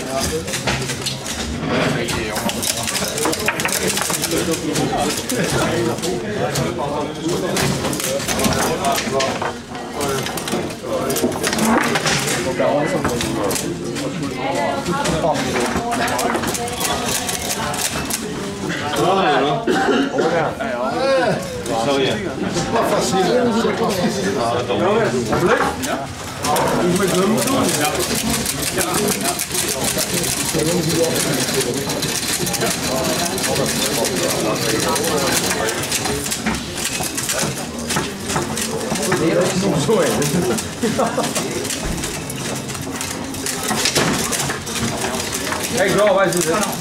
Hey, Joel, waar zit het?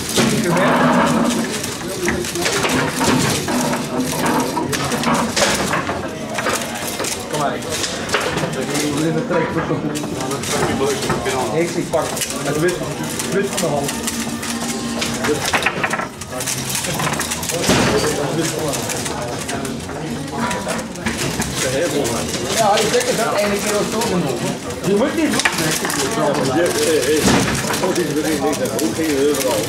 Kom maar. Ik pak het wit van de hand. Ja, je zegt dat ene keer ook zo genomen. Je moet niet doen. Hoe ging je overal?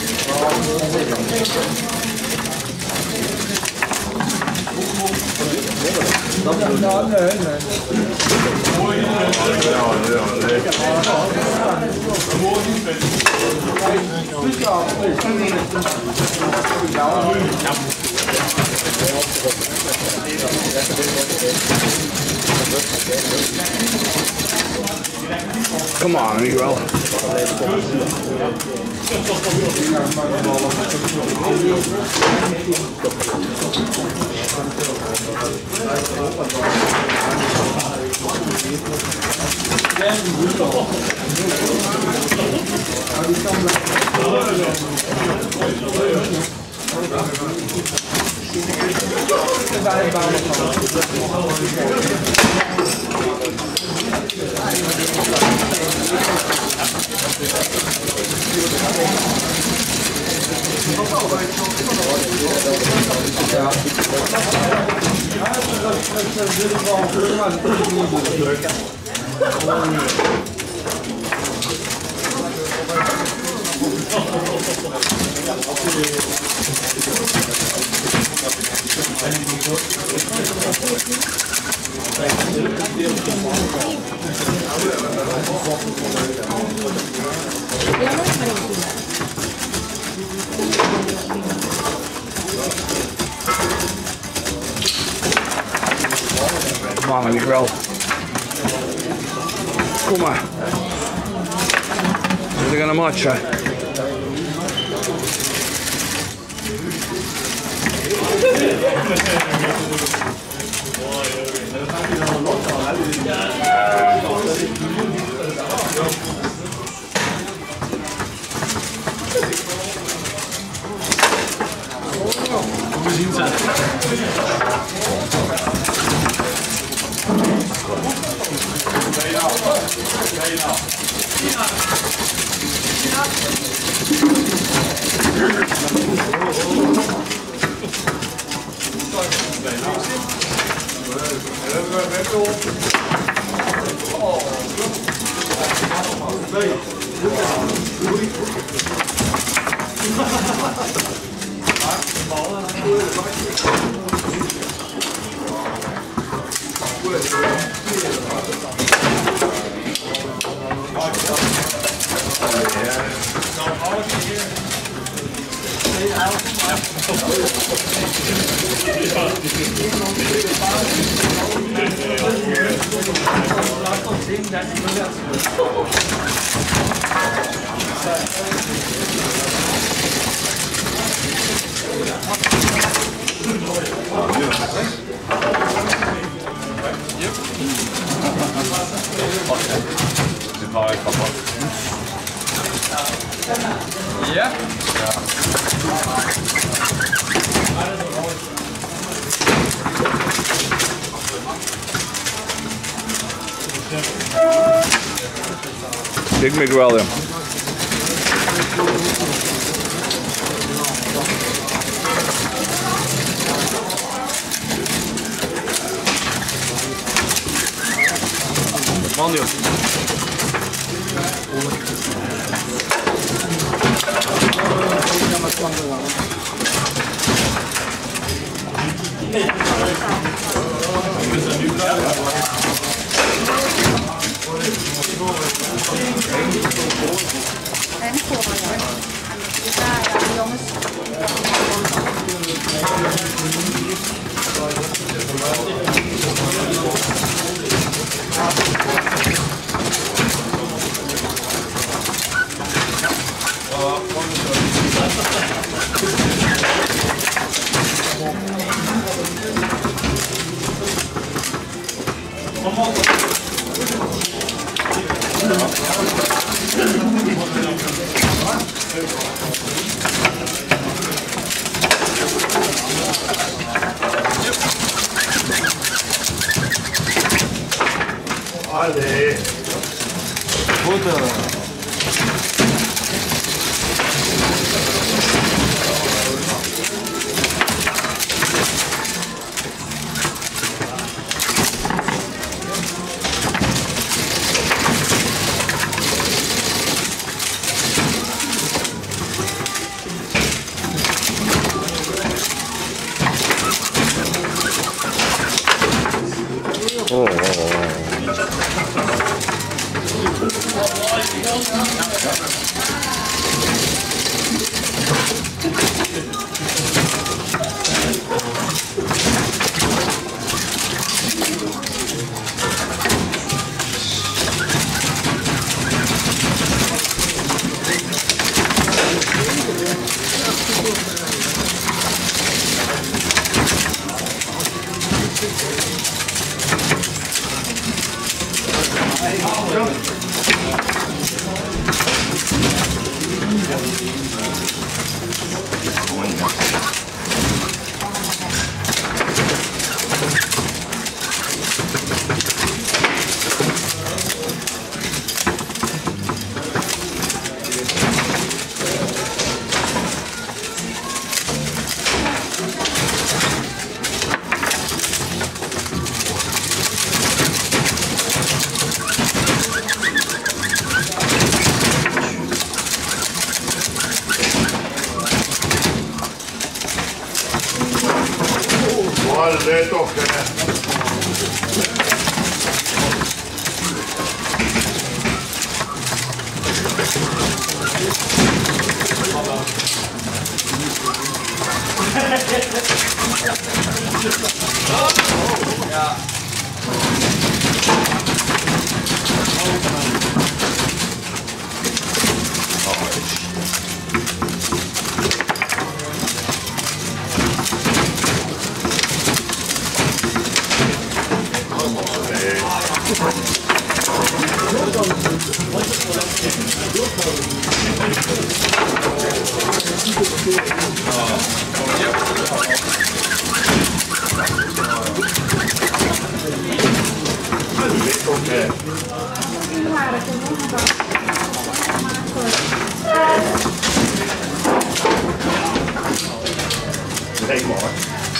Come on, Miguel. Come on, Miguel. Kom maar. We gaan hem matchen. We zien ze. Ja? Big Miguel, ja. Man, joh. Allez. Vale, toca. Hey, Mark.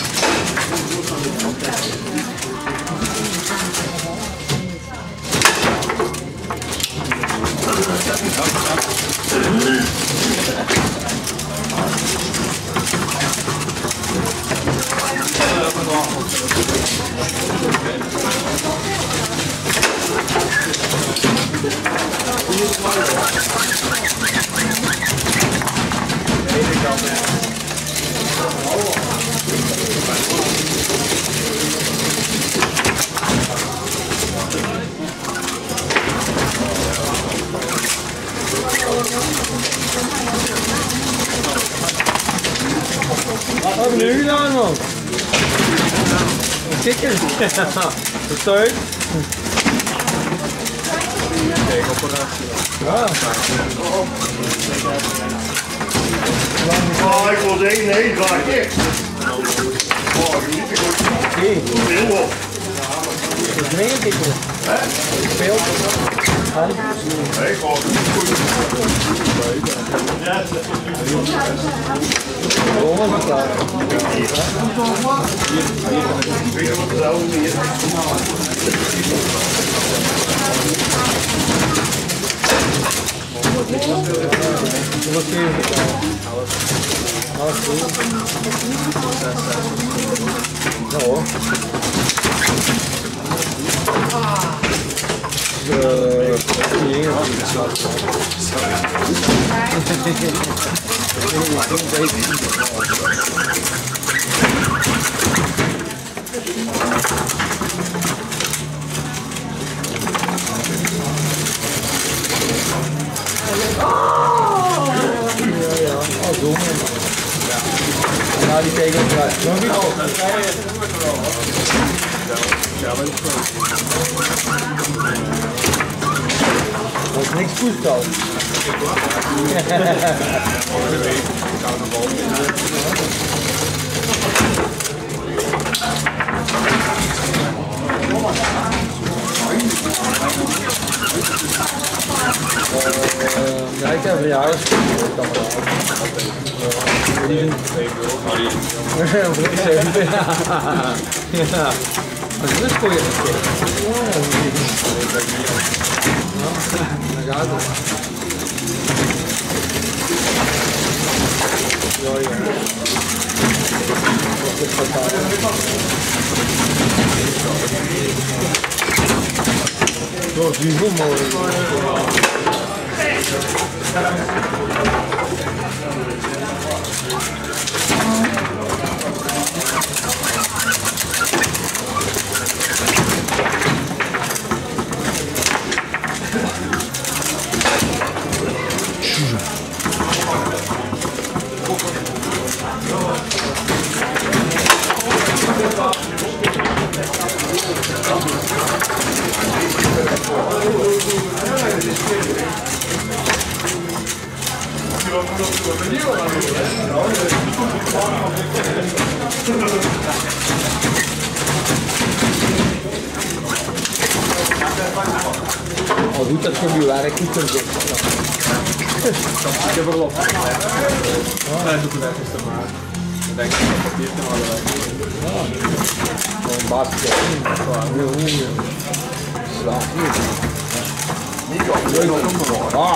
Abi ne güzel mi? Çekil. Start. Oh, ik wil zeggen, nee, ga ik. Oh, je niet te goed. Heel op. Dat meen ik niet. Veel. Nee, gewoon goed. Jongen, wat daar. Weet je wat het zelf niet Wat kun je vertellen? Alles goed. Ja hoor. Nou, die tegen elkaar. Dat is niks toestel. Ja, ik heb een jaar. Ja, dat is dus voor je. Dan gaat het. Ja, ja. Dat is fantastisch. Dat is niet zo mooi. Al doet dat voor werk niet zo goed. Ik heb er wel op. Nee, doe het even maar. Ik denk dat het papier kan allebei. Gewoon basket. Slaap niet. Nico, leuk om te worden. Ah.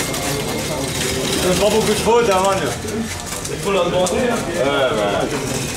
Dat is wel goed voor, man. Ik voel dat wel.